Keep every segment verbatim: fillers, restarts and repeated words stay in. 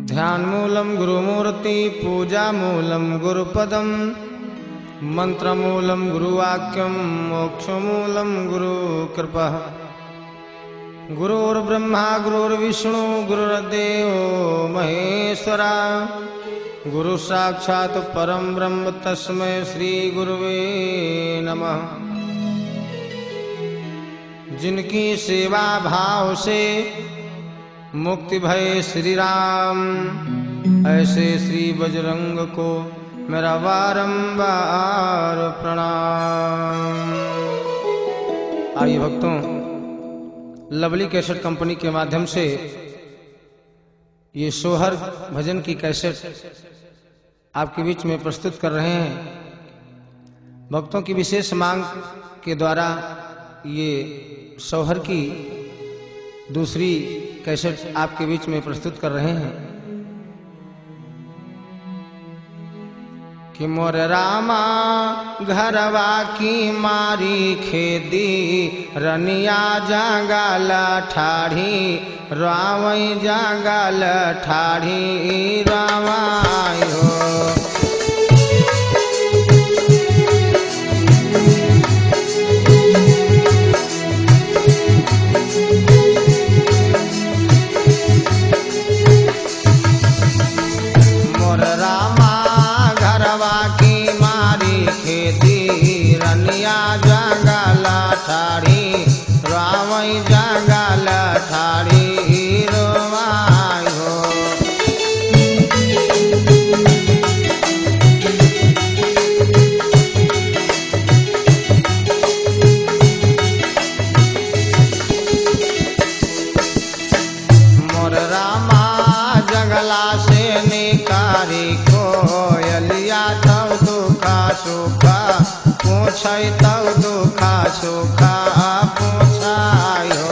ध्यानमूलं गुरुमूर्ति पूजामूलं गुरुपदं मंत्रमूलं गुरुवाक्यं मोक्षमूलं गुरुकृपा। गुरुर्ब्रह्मा गुरुर्विष्णु गुरुर्देवो महेश्वरा। गुरु साक्षात् परम ब्रह्म तस्मै श्री गुरुवे नमः। जिनकी सेवा भाव से मुक्ति भय श्री राम, ऐसे श्री बजरंग को मेरा बारंबार प्रणाम। आइए भक्तों, लवली कैसेट कंपनी के माध्यम से ये सोहर भजन की कैसेट आपके बीच में प्रस्तुत कर रहे हैं। भक्तों की विशेष मांग के द्वारा ये सोहर की दूसरी कैसेट आपके बीच में प्रस्तुत कर रहे हैं कि मोर रामा घरवा की मारी खेदी रनिया जागाल ठाढ़ी रावई जागाल ठाढ़ी रावायो। पूछाई तब दुखा सुखा पूछायो।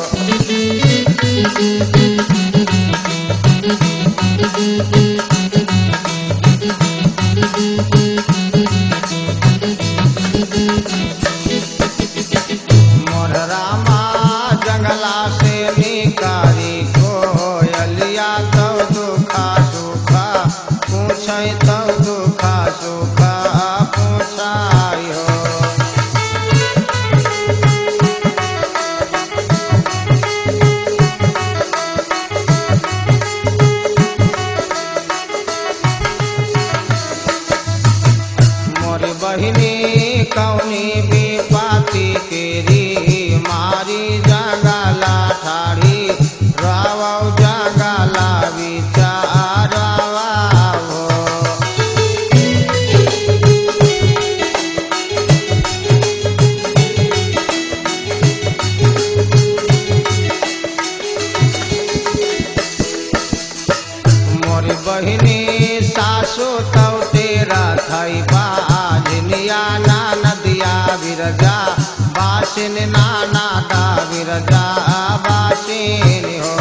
मोर रामा जंगला से निकारी कोयलिया तब दुखा सुखा पूछाई तब दुखा सुखा पूछायो। बहिनी कौनी भी पाती केरी मारी जगाला ठाड़ी रावा जगाला विचारावा हो। मोर बहिनी सासु तव तेरा थई बा ना नदिया विरजा बासिन नाना दा विरजा बासिन हो।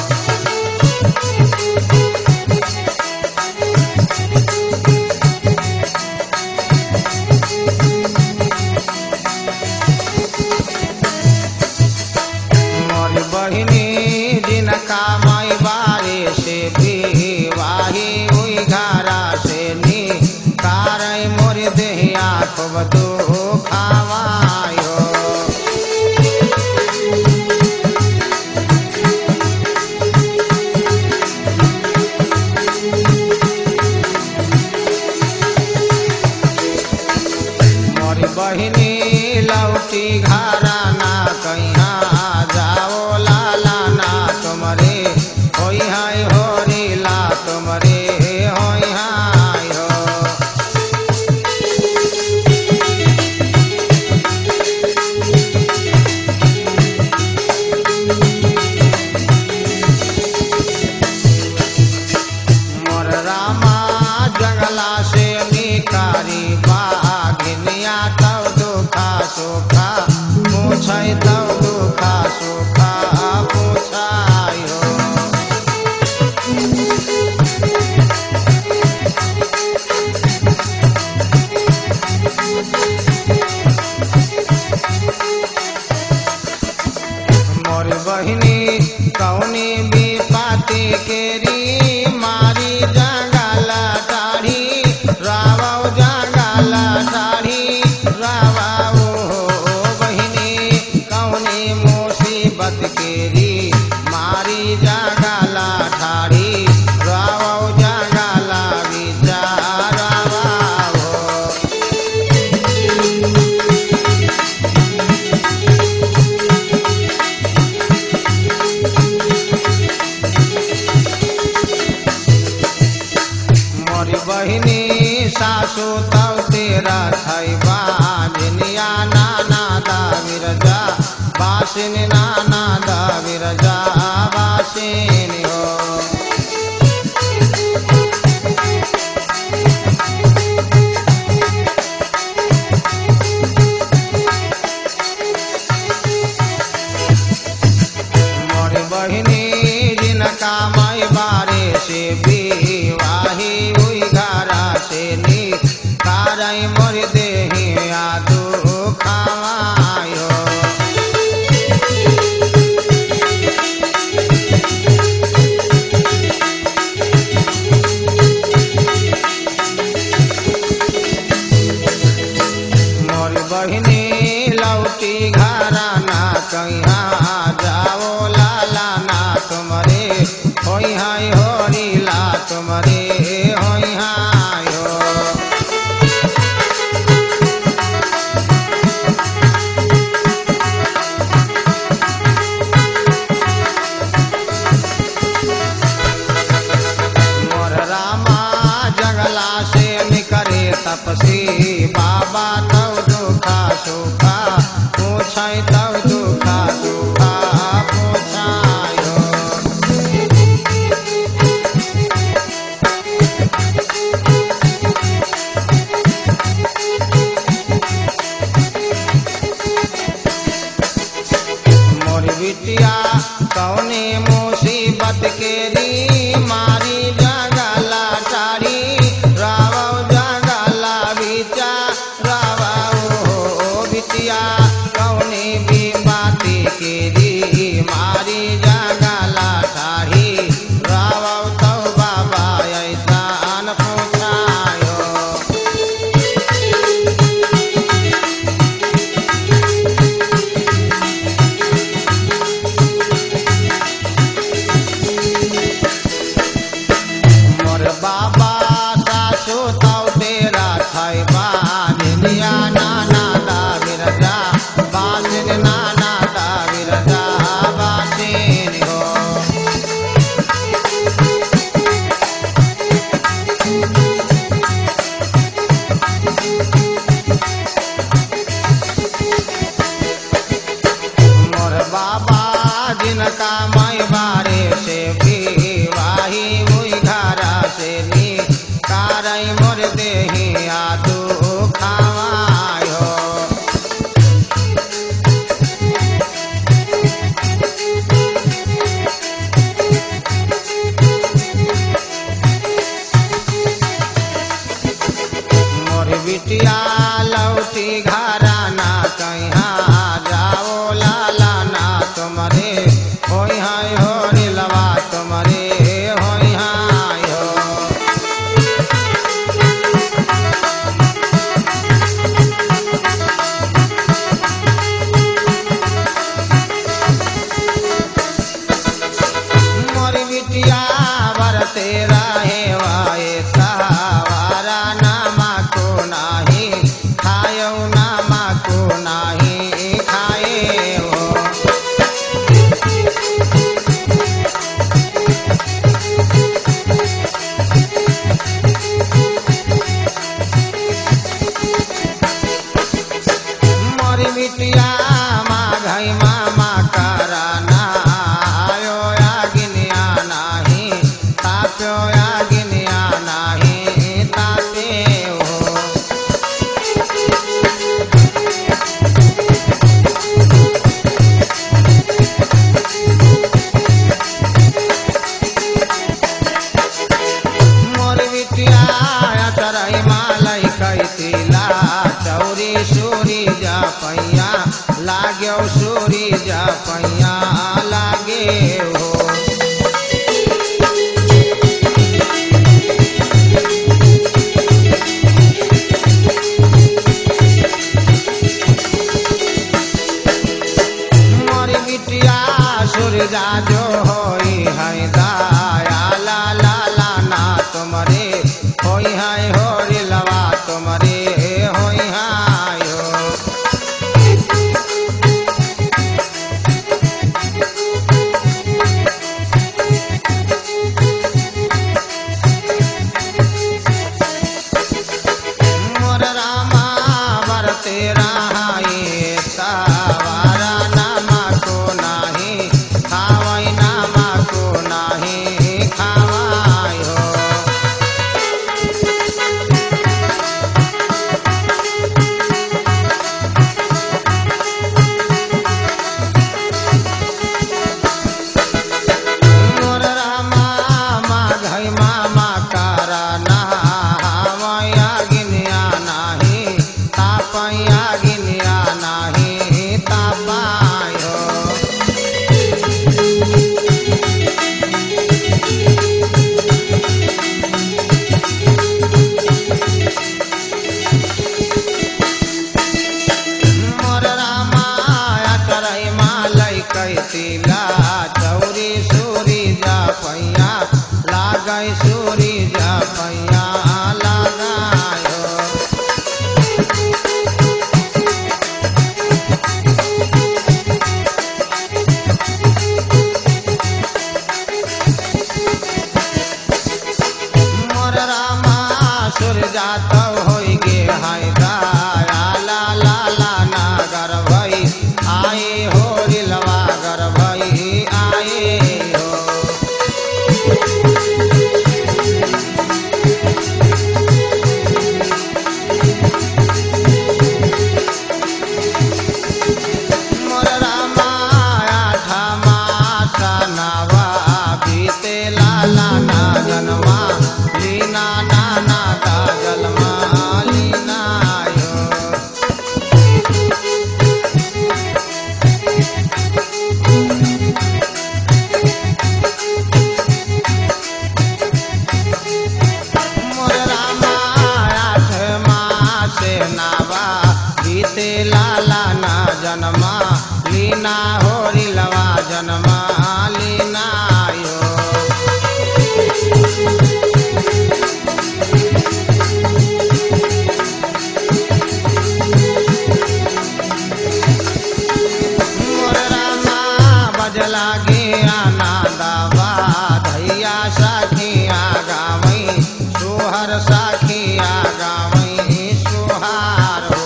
मोर बहिनी जिनका माई बारे से भी वाही हुई घरा से नी कारय मोर देहिया खूब तो खावायो। मोर बहिनी लौटी घरा ना कहिया जाओ लाला ना तुमरे होई हाय होरी ला तुमरे होई हाय हो। मोर रामा जंगला से निकारी बाघिनिया तब दुखा सुखा पूछाई तब दुखा सुखा पूछायो। मोर बहिनी कौनी भी पाती केरी जंगल टाढ़ी रावा जंगल टाढ़ी रावा ओ बहिनी कौनी मुसीबत केरी मारी जंगल ठाढ़ी रावा जंगल विचारावा हो। मोरी बहिनी सासू तब तेरा थैबा भिनिया नाना दा विरजा बासिन नाना दा विरजा बासिन हो। मोरी बहिनी जिनका मई बारे से विवाही हुई घरा से नी कारई मोर देही आदू खावायो। मोर बहिनी लौटी घरा ना कहीं जाओ लाला ना तुम्हारे होई हाय होरी ला तुम्हारे होई हाय हो। मोर रामा जंगला से निकरे तपसी बाबा तव दुखा सुखा पूछाई तव दुखा सुखा पूछायो। मोर बिटिया कौने मुसीबत केरी मारी जंगला टाढ़ी रावा जंगला बिचा रावा ओ बिटिया कौने भी बाती केरी मारी जंगला टाढ़ी रावा तो बाबा ऐसान पूछायो। मोर बाबा सासू तव तेरा थैबा भिनिया नाना दा विरजा बासिन नाना दा विरजा बासिन हो। मोर बाबा जिनका मई बारे से विवाही हुई घरा से नी कारई मोर देही आदू खावायो। मोर बिटिया लौटी घरा ना कहीं जाओ लाला ना तुम्हारे होई हाय होरी लवा तुम्हारे होई हाय हो। मोरी बिटिया बरते रहे वाए सहारा नामा को नाही खायो नामा को नाही खाए हो। मोरी बिटिया माँ घई मामा कराना आयो आगिनिया नाही जात होई गे हाय दाया ला ला ला नागर भई आए हो रिलवा गर भई आए हो। मोर रामा आठा मासा नावा बीते लाला ना जन्मा लीना नाना का जन्मा लीना यो। मोर रामा आठ मासे नावा बीते लाला ना जन्मा लीना हो रिलवा जन्मा लीना यो। मोर रामा बजला गे आना दावा धैया साखिया गावई सोहर साखिया गावई सोहार हो।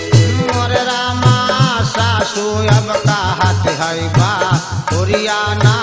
मोर रामा सासु अब का हाथ है बा ओरिया ना